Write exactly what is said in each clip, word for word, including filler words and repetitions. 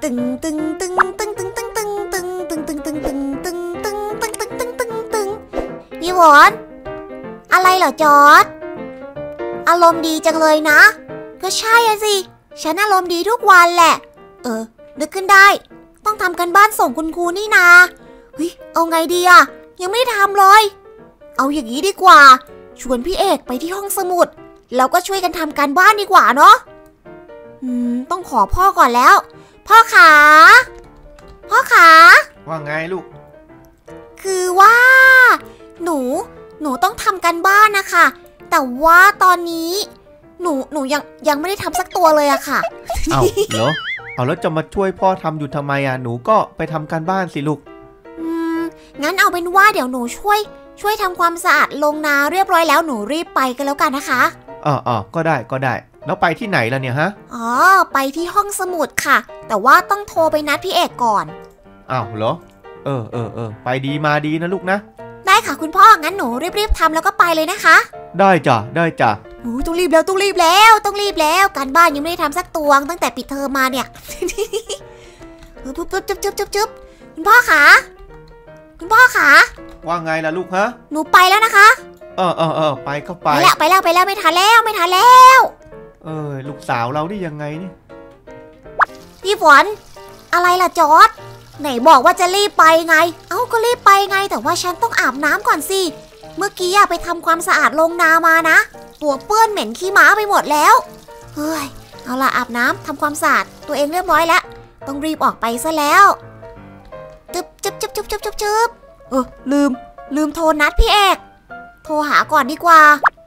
ตึงตึงตึงตึงตึงตึงตึงตึงตึงตึงตึงตึงตึงตึงตึงตึงตึงตึงตึงพี่ฝนอะไรเหรอจอร์จอารมณ์ดีจังเลยนะก็ใช่อะสิฉันอารมณ์ดีทุกวันแหละเออนึกขึ้นได้ต้องทำกันบ้านส่งคุณครูนี่นาเฮ้ยเอาไงดีอะยังไม่ทำเลยเอาอย่างนี้ดีกว่าชวนพี่เอกไปที่ห้องสมุดแล้วก็ช่วยกันทำการบ้านดีกว่าเนาะอืมต้องขอพ่อก่อนแล้วพ่อขาพ่อขาว่าไงลูกคือว่าหนูหนูต้องทำการบ้านนะคะแต่ว่าตอนนี้หนูหนูยังยังไม่ได้ทำสักตัวเลยอะค่ะเอาเหรอเอาแล้วจะมาช่วยพ่อทำอยู่ทำไมอะหนูก็ไปทำการบ้านสิลูกอืมงั้นเอาเป็นว่าเดี๋ยวหนูช่วยช่วยทำความสะอาดลงนาเรียบร้อยแล้วหนูรีบไปกันแล้วกันนะคะอ๋ออ๋อก็ได้ก็ได้แล้วไปที่ไหนล่ะเนี่ยฮะอ๋อไปที่ห้องสมุดค่ะแต่ว่าต้องโทรไปนัดพี่เอกก่อนอ้าวเหรอเออเออเออไปดีมาดีนะลูกนะได้ค่ะคุณพ่องั้นหนูรีบๆทำแล้วก็ไปเลยนะคะได้จ้ะได้จ้ะโอ้ต้องรีบแล้วต้องรีบแล้วต้องรีบแล้วการบ้านยังไม่ได้ทำสักตัวตั้งแต่ปิดเทอมมาเนี่ยปุ๊บปุ๊บจุ๊บจุ๊บจุ๊บจุ๊บคุณพ่อขาคุณพ่อขาว่าไงล่ะลูกฮะหนูไปแล้วนะคะเออเออเออไปก็ไปไปแล้วไปแล้วไปแล้วไม่ทันแล้วไม่ทันแล้วเออลูกสาวเราได้ยังไงนี่พี่ฝนอะไรล่ะจอร์จไหนบอกว่าจะรีบไปไงเอ้าก็รีบไปไงแต่ว่าฉันต้องอาบน้ำก่อนสิเมื่อกี้ไปทำความสะอาดลงนามานะตัวเปื้อนเหม็นขี้ม้าไปหมดแล้วเฮ้ยเอาล่ะอาบน้ำทำความสะอาดตัวเองเรียบร้อยแล้วต้องรีบออกไปซะแล้วจึ๊บจึ๊บจึ๊บจึ๊บจึ๊บจึ๊บเออลืมลืมโทรนัดพี่เอกโทรหาก่อนดีกว่า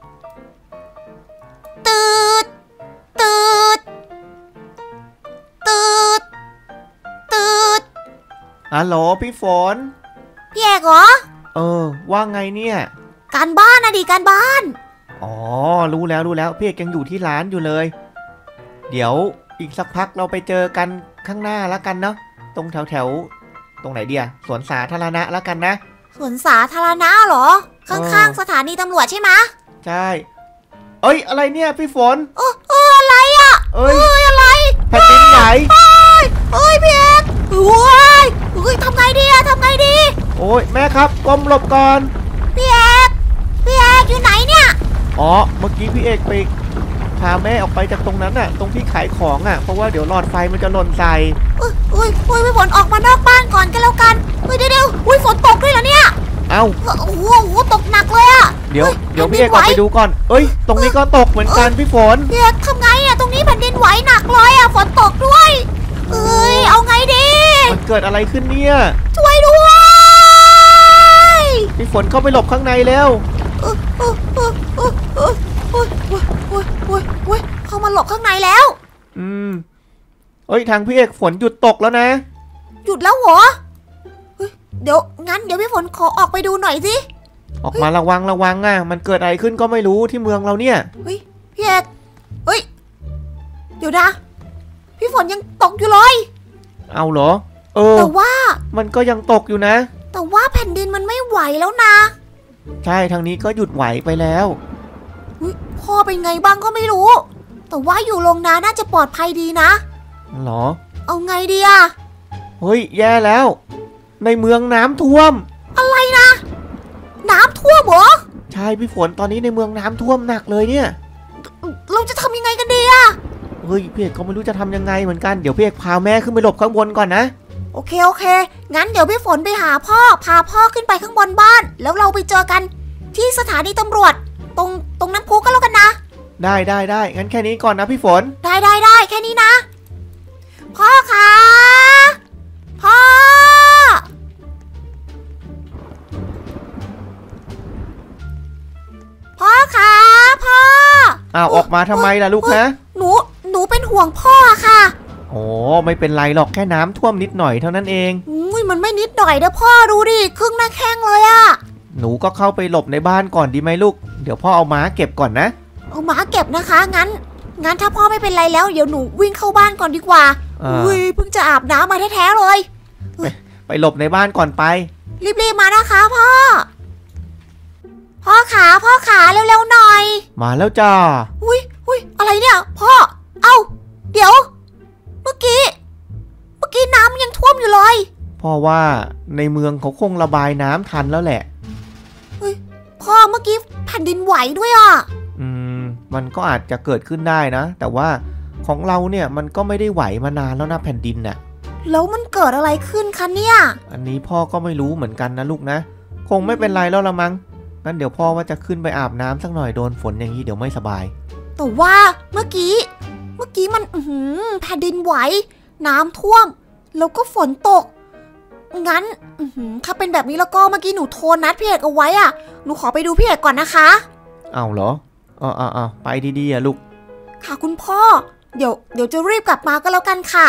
ตืดตืดตืดตืดฮัลโหลพี่ฝนพี่เอกเหรอเออว่าไงเนี่ยการบ้านนะดิการบ้านอ๋อรู้แล้วรู้แล้วพี่เอกยังอยู่ที่ร้านอยู่เลยเดี๋ยวอีกสักพักเราไปเจอกันข้างหน้าแล้วกันเนาะตรงแถวแถวตรงไหนเดียสวนสาธารณะแล้วกันนะสวนสาธารณะเหรอข้างๆสถานีตำรวจใช่ไหมใช่เอ้ยอะไรเนี่ยพี่ฝนเออเอออะไรอ่ะเอ้ยอะไรแผ่นดินไหนเอ้ยเอ้ยพี่เอกโอ้ยเอ้ยทำไงดีอะทำไงดีโอ้ยแม่ครับก้มหลบก่อนพี่เอกพี่เอกอยู่ไหนเนี่ยอ๋อเมื่อกี้พี่เอกไปพาแม่ออกไปจากตรงนั้นน่ะตรงที่ขายของอ่ะเพราะว่าเดี๋ยวหลอดไฟมันจะหล่นใส่เอ้ยเอ้ยเอ้ยพี่ฝนออกมานอกบ้านก่อนกันแล้วกันเฮ้ยเดี๋ยวเดี๋ยวอุ้ยฝนตกด้วยเหรอเนี่ยเอ้าโอ้โหตกหนักเลยอะเดี๋ยวเดี๋ยวพี่เอกออกไปดูก่อนเอ้ยตรงนี้ก็ตกเหมือนกันพี่ฝนพี่เอกทำไงอะตรงนี้แผ่นดินไหวหนักเลยอะฝนตกด้วยเอ้ยเอาไงดีมันเกิดอะไรขึ้นเนี่ยช่วยด้วยพี่ฝนเข้าไปหลบข้างในแล้วเออเออเออเออเออโอ้ยโอ้ยโอ้ยโอ้ยโอ้ยเข้ามาหลบข้างในแล้วอืมเอ้ยทางพี่เอกฝนหยุดตกแล้วนะหยุดแล้วเหรอเดี๋ยวงั้นเดี๋ยวพี่ฝนขอออกไปดูหน่อยสิออกมาระวังระวังอ่ะมันเกิดอะไรขึ้นก็ไม่รู้ที่เมืองเราเนี่ยเฮ้ยพี่เอกเฮ้ยเดี๋ยวนะพี่ฝนยังตกอยู่เลยเอาเหรอเออแต่ว่ามันก็ยังตกอยู่นะแต่ว่าแผ่นดินมันไม่ไหวแล้วนะใช่ทางนี้ก็หยุดไหวไปแล้วพ่อเป็นไงบ้างก็ไม่รู้แต่ว่าอยู่โรงนาน่าจะปลอดภัยดีนะหรอเอาไงดีอะเฮ้ยแย่แล้วในเมืองน้ำท่วมอะไรนะน้ำท่วมเหรอใช่พี่ฝนตอนนี้ในเมืองน้ำท่วมหนักเลยเนี่ยเราจะทำยังไงกันดีอะเฮ้ยพี่เอกก็ไม่รู้จะทำยังไงเหมือนกันเดี๋ยวพี่เอกพาแม่ขึ้นไปหลบข้างบนก่อนนะโอเคโอเคงั้นเดี๋ยวพี่ฝนไปหาพ่อพาพ่อขึ้นไปข้างบนบ้านแล้วเราไปเจอกันที่สถานีตำรวจตรงตรงน้ำพุก็แล้วกันนะได้ได้ได้งั้นแค่นี้ก่อนนะพี่ฝนได้ได้ได้แค่นี้นะพ่อคะพ่อพ่อคะพ่ออ้าวออกมาทำไมล่ะลูกนะหนูหนูเป็นห่วงพ่อค่ะโอ้ไม่เป็นไรหรอกแค่น้ำท่วมนิดหน่อยเท่านั้นเองอุ้ยมันไม่นิดหน่อยนะพ่อดูดิครึ่งหน้าแข้งเลยอะหนูก็เข้าไปหลบในบ้านก่อนดีไหมลูกเดี๋ยวพ่อเอาม้าเก็บก่อนนะเอาม้าเก็บนะคะงั้นงั้นถ้าพ่อไม่เป็นไรแล้วเดี๋ยวหนูวิ่งเข้าบ้านก่อนดีกว่าอุ้ยเพิ่งจะอาบน้ำมาแท้ๆเลยไปไปหลบในบ้านก่อนไปรีบๆมานะคะพ่อพ่อขาพ่อขาเร็วๆหน่อยมาแล้วจ้าอุ้ยอุ้ยอะไรเนี่ยพ่อเอ้าเดี๋ยวเมื่อกี้เมื่อกี้พ่อว่าในเมืองเขาคงระบายน้ำทันแล้วแหละเฮ้ยพ่อเมื่อกี้แผ่นดินไหวด้วยอ่ะอืมมันก็อาจจะเกิดขึ้นได้นะแต่ว่าของเราเนี่ยมันก็ไม่ได้ไหวมานานแล้วนะแผ่นดินน่ะแล้วมันเกิดอะไรขึ้นคะเนี่ยอันนี้พ่อก็ไม่รู้เหมือนกันนะลูกนะคงไม่เป็นไรแล้วละมั้งงั้นเดี๋ยวพ่อว่าจะขึ้นไปอาบน้ำสักหน่อยโดนฝนอย่างนี้เดี๋ยวไม่สบายแต่ว่าเมื่อกี้เมื่อกี้มันแผ่นดินไหวน้ำท่วมแล้วก็ฝนตกงั้นถ้าเป็นแบบนี้แล้วก็เมื่อกี้หนูโทรนัดพี่เอกเอาไว้อ่ะหนูขอไปดูพี่เอกก่อนนะคะเอาเหรออ๋ออ๋อไปดีๆอ่ะลูกค่ะคุณพ่อเดี๋ยวเดี๋ยวจะรีบกลับมาก็แล้วกันค่ะ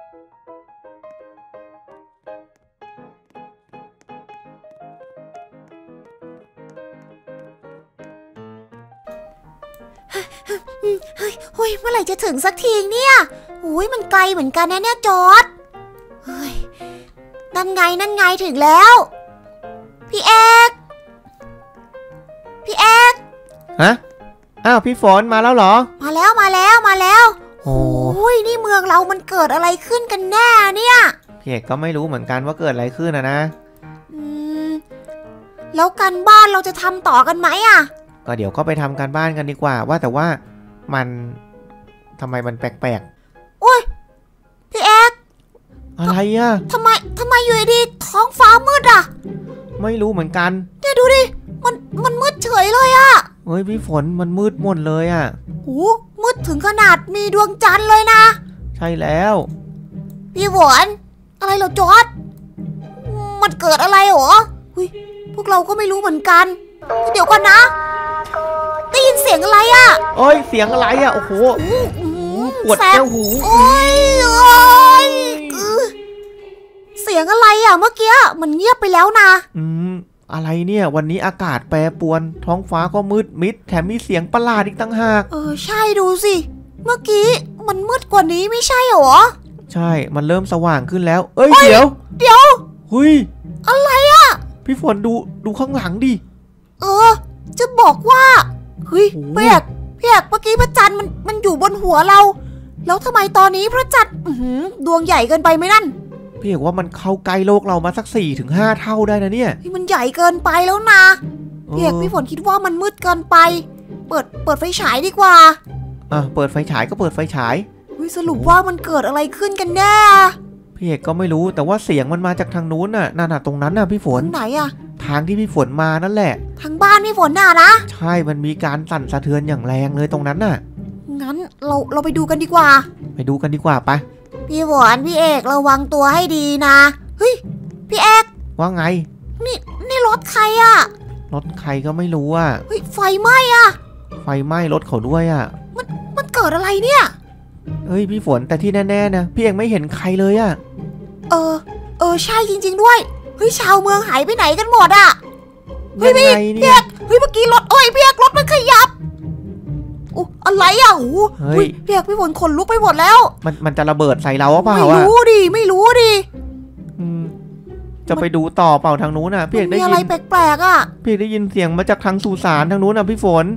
เฮ้ยเฮ้ยเมื่อไหร่จะถึงสักทีเนี่ยโอ้ยมันไกลเหมือนกันนะเนี่ยจอร์จเฮ้ยนั่นไงนั่นไงถึงแล้วพี่เอกพี่เอกฮะอ้าวพี่ฝนมาแล้วเหรอมาแล้วมาแล้วมาแล้วโอ้ยนี่เมืองเรามันเกิดอะไรขึ้นกันแน่เนี่ยพี่เอกก็ไม่รู้เหมือนกันว่าเกิดอะไรขึ้นนะนะอืมแล้วกันบ้านเราจะทำต่อกันไหมอ่ะก็เดี๋ยวก็ไปทำการบ้านกันดีกว่าว่าแต่ว่ามันทำไมมันแปลกๆโอ้ยพี่เอกอะไรอ่ะทำไมทำไมอยู่ดีท้องฟ้ามืดอ่ะไม่รู้เหมือนกันเดี๋ยวดูดิมันมันมืดเฉยเลยอ่ะเฮ้ยพี่ฝนมันมืดหมดเลยอ่ะโอ้มืดถึงขนาดมีดวงจันทร์เลยนะใช่แล้วพี่ฝนอะไรเหรอจอร์จมันเกิดอะไรหรอเฮ้ยพวกเราก็ไม่รู้เหมือนกันเดี๋ยวก่อนนะได้ยินเสียงอะไรอ่ะโอ้ยเสียงอะไรอ่ะโอ้โหปวดแก้วหูโอ้ยโอ้ยเสียงอะไรอ่ะเมื่อกี้มันเงียบไปแล้วนะอืมอะไรเนี่ยวันนี้อากาศแปรปรวนท้องฟ้าก็มืดมิดแถมมีเสียงประหลาดอีกตั้งหากเออใช่ดูสิเมื่อกี้มันมืดกว่านี้ไม่ใช่หรอใช่มันเริ่มสว่างขึ้นแล้วเอ้ยเดี๋ยวเดี๋ยวเฮ้ยอะไรอ่ะพี่ฝนดูดูข้างหลังดิเออจะบอกว่าเฮ้ยพี่เอกพี่เอกเมื่อกี้พระจันทร์มันมันอยู่บนหัวเราแล้วทำไมตอนนี้พระจันทร์ดวงใหญ่เกินไปไหมนั่นพี่เอกว่ามันเข้าใกล้โลกเรามาสักสี่ถึงห้าเท่าได้นะเนี่ยมันใหญ่เกินไปแล้วนะพี่เอกพี่ฝนคิดว่ามันมืดเกินไปเปิดเปิดไฟฉายดีกว่าอ่ะเปิดไฟฉายก็เปิดไฟฉายสรุปว่ามันเกิดอะไรขึ้นกันแน่พี่เอกก็ไม่รู้แต่ว่าเสียงมันมาจากทางนู้นน่ะนั่นน่ะตรงนั้นน่ะพี่ฝนไหนอะทางที่พี่ฝนมานั่นแหละทางบ้านพี่ฝนน่ะนะใช่มันมีการสั่นสะเทือนอย่างแรงเลยตรงนั้นน่ะงั้นเราเราไปดูกันดีกว่าไปดูกันดีกว่าไปพี่ฝนพี่เอกระวังตัวให้ดีนะเฮ้ยพี่เอกว่าไงนี่นี่รถใครอะรถใครก็ไม่รู้อะเฮ้ยไฟไหม้อะไฟไหม้รถเขาด้วยอะมันมันเกิดอะไรเนี่ยเฮ้ยพี่ฝนแต่ที่แน่ๆนะพี่เอกไม่เห็นใครเลยอะเออเออใช่จริงๆด้วยเฮ้ยชาวเมืองหายไปไหนกันหมดอะเฮ้ยพี่เพียกเฮ้ยเมื่อกี้รถโอ้ยเพียกรถมันขยับโอ้อะไรอ่ะโอ้เฮ้ยเพียกพี่ฝนขนลุกไปหมดแล้วมันมันจะระเบิดใส่เราเปล่าไม่รู้ดิไม่รู้ดิจะไปดูต่อเปล่าทางนู้นน่ะพี่เอกได้ยินมีอะไรแปลกๆอ่ะพี่เอกได้ยินเสียงมาจากทางสุสานทางนู้นน่ะพี่ฝน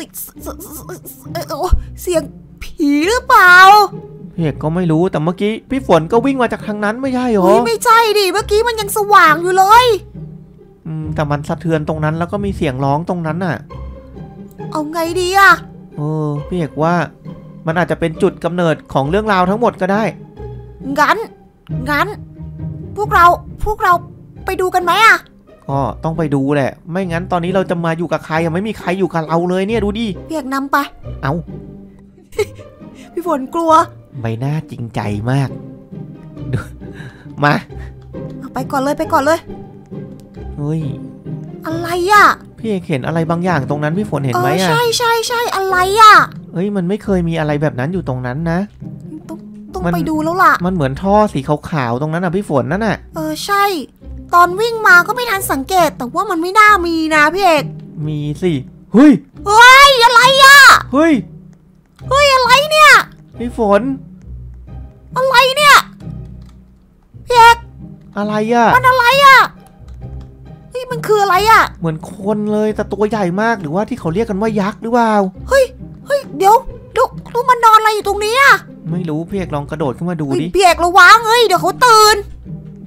เสียงผีหรือเปล่าพี่เอกก็ไม่รู้แต่เมื่อกี้พี่ฝนก็วิ่งมาจากทางนั้นไม่ใช่หรอไม่ใช่ดิเมื่อกี้มันยังสว่างอยู่เลยอืมแต่มันสะเทือนตรงนั้นแล้วก็มีเสียงร้องตรงนั้นน่ะเอาไงดีอ่ะเออพี่เอกว่ามันอาจจะเป็นจุดกำเนิดของเรื่องราวทั้งหมดก็ได้งั้นงั้นพวกเราพวกเราไปดูกันไหมอ่ะก็ต้องไปดูแหละไม่งั้นตอนนี้เราจะมาอยู่กับใครยังไม่มีใครอยู่กับเราเลยเนี่ยดูดิพี่เอกนำไปเอาพี่ฝนกลัวใบหน้าจริงใจมากมาไปก่อนเลยไปก่อนเลยเฮ้ยอะไรอ่ะพี่เอกเห็นอะไรบางอย่างตรงนั้นพี่ฝนเห็นไหมอ่ะใช่ใช่ใช่อะไรอ่ะเฮ้ยมันไม่เคยมีอะไรแบบนั้นอยู่ตรงนั้นนะต้องต้องไปดูแล้วล่ะมันเหมือนท่อสีขาวๆตรงนั้นอ่ะพี่ฝนนั่นน่ะเออใช่ตอนวิ่งมาก็ไม่ทันสังเกตแต่ว่ามันไม่น่ามีนะพี่เอกมีสิเฮ้ยเฮ้ยอะไรอ่ะเฮ้ยเฮ้ยอะไรเนี่ยพี่ฝนอะไรเนี่ยพี่เอกอะไรอ่ะมันอะไรอ่ะเฮ้ยมันคืออะไรอ่ะเหมือนคนเลยแต่ตัวใหญ่มากหรือว่าที่เขาเรียกกันว่ายักษ์หรือเปล่าเฮ้ยเฮ้ยเดี๋ยวดูดูมันนอนอะไรอยู่ตรงนี้อ่ะไม่รู้พี่เอกลองกระโดดขึ้นมาดูดิพี่เอกระวังเฮ้ยเดี๋ยวเขาตื่น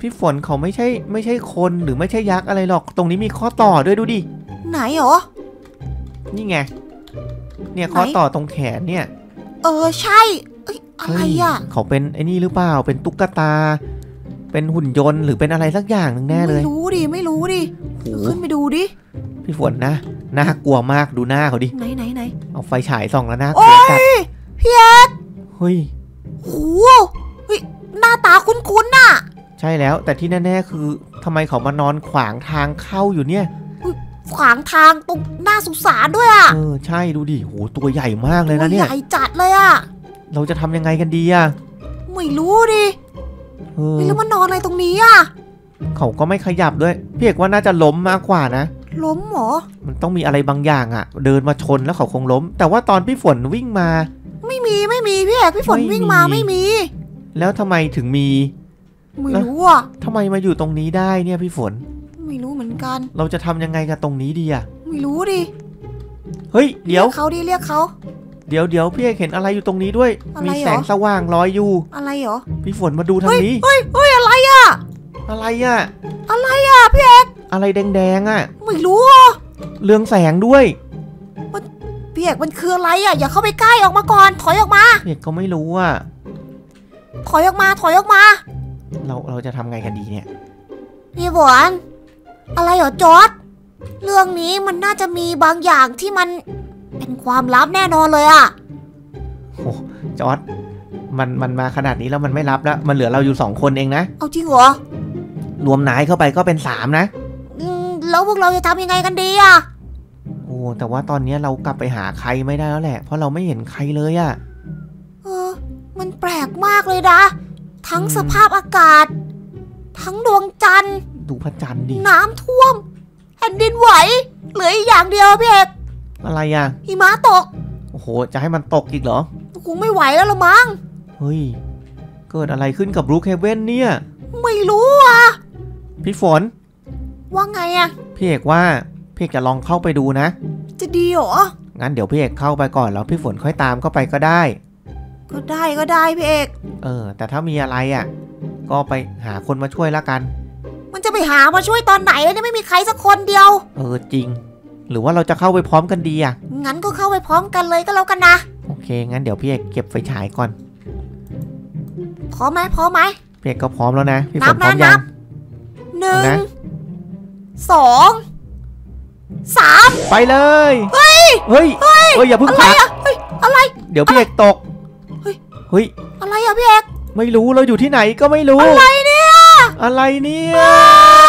พี่ฝนเขาไม่ใช่ไม่ใช่คนหรือไม่ใช่ยักษ์อะไรหรอกตรงนี้มีข้อต่อด้วยดูดิไหนหรอนี่ไงเนี่ยข้อต่อตรงแขนเนี่ยเออใช่เอ้ยอะไรอ่ะเขาเป็นไอ้นี่หรือเปล่าเป็นตุ๊กตาเป็นหุ่นยนต์หรือเป็นอะไรสักอย่างหนึ่งแน่เลยไม่รู้ดิไม่รู้ดิขึ้นไปดูดิพี่ฝนนะน่ากลัวมากดูหน้าเขาดิไหนไหนไหนเอาไฟฉายส่องแล้วนะโอ้ยพี่เอ็กเฮ้ยโอ้เฮ้ยหน้าตาคุ้นๆน่ะใช่แล้วแต่ที่แน่ๆคือทำไมเขามานอนขวางทางเข้าอยู่เนี่ยขวางทางตรงหน้าสุสานด้วยอ่ะเออใช่ดูดิโหตัวใหญ่มากเลยนะเนี่ยใหญ่จัดเลยอ่ะเราจะทำยังไงกันดีอ่ะไม่รู้ดิเออแล้วมันนอนอะไรตรงนี้อ่ะเขาก็ไม่ขยับด้วยพี่เอกว่าน่าจะล้มมากกว่านะล้มเหรอมันต้องมีอะไรบางอย่างอ่ะเดินมาชนแล้วเขาคงล้มแต่ว่าตอนพี่ฝนวิ่งมาไม่มีไม่มีพี่เอกพี่ฝนวิ่งมาไม่มีแล้วทำไมถึงมีไม่รู้อ่ะทำไมมาอยู่ตรงนี้ได้เนี่ยพี่ฝนไม่รู้เหมือนกันเราจะทำยังไงกับตรงนี้ดีอ่ะไม่รู้ดิเฮ้ยเดี๋ยวเขาดิเรียกเขาเดี๋ยวเดี๋ยวพี่เอกเห็นอะไรอยู่ตรงนี้ด้วยมีแสงสว่างลอยอยู่อะไรเหรอพี่ฝนมาดูทางนี้เฮ้ยเฮ้ยอะไรอ่ะอะไรอ่ะอะไรอ่ะพี่เอกอะไรแดงๆอ่ะไม่รู้เรืองแสงด้วยมันพี่เอกมันคืออะไรอ่ะอย่าเข้าไปใกล้ออกมาก่อนถอยออกมาพี่เอกก็ไม่รู้อ่ะถอยออกมาถอยออกมาเราเราจะทำไงกันดีเนี่ยพี่ฝนอะไรเหรอจอร์จเรื่องนี้มันน่าจะมีบางอย่างที่มันเป็นความลับแน่นอนเลยอะโอ้จอร์จมันมันมาขนาดนี้แล้วมันไม่ลับแล้วมันเหลือเราอยู่สองคนเองนะเอาจริงเหรอรวมนายเข้าไปก็เป็นสามนะอืมแล้วพวกเราจะทำยังไงกันดีอะโอ้แต่ว่าตอนนี้เรากลับไปหาใครไม่ได้แล้วแหละเพราะเราไม่เห็นใครเลยอะเออมันแปลกมากเลยนะทั้งสภาพอากาศทั้งดวงจันทร์ดูพระจันทร์ดิน้ำท่วมแผ่นดินไหวเหลืออีกอย่างเดียวพี่เอกอะไรอ่ะหิมะตกโอ้โหจะให้มันตกอีกเหรอคงไม่ไหวแล้วละมั้งเฮ้ยเกิดอะไรขึ้นกับบรูคเฮเว่นเนี่ยไม่รู้อ่ะพี่ฝนว่าไงอ่ะพี่เอกว่าพี่เอกจะลองเข้าไปดูนะจะดีเหรองั้นเดี๋ยวพี่เอกเข้าไปก่อนแล้วพี่ฝนค่อยตามเข้าไปก็ได้ก็ได้ก็ได้พี่เอกเออแต่ถ้ามีอะไรอ่ะก็ไปหาคนมาช่วยละกันมันจะไปหามาช่วยตอนไหนเนี่ยไม่มีใครสักคนเดียวเออจริงหรือว่าเราจะเข้าไปพร้อมกันดีอ่ะงั้นก็เข้าไปพร้อมกันเลยก็แล้วกันนะโอเคงั้นเดี๋ยวพี่เอกเก็บไฟฉายก่อนพร้อมไหมพร้อมไหมพี่เอกก็พร้อมแล้วนะพี่ฝนพร้อมยังหนึ่งสองสามไปเลยเฮ้ยเฮ้ยเฮ้ยอย่าเพิ่งพักเฮ้ยอะไรเดี๋ยวพี่เอกตกเฮ้ยเฮ้ยอะไรอะพี่เอกไม่รู้เราอยู่ที่ไหนก็ไม่รู้อะไรเนี่ยอะไรเนี่ย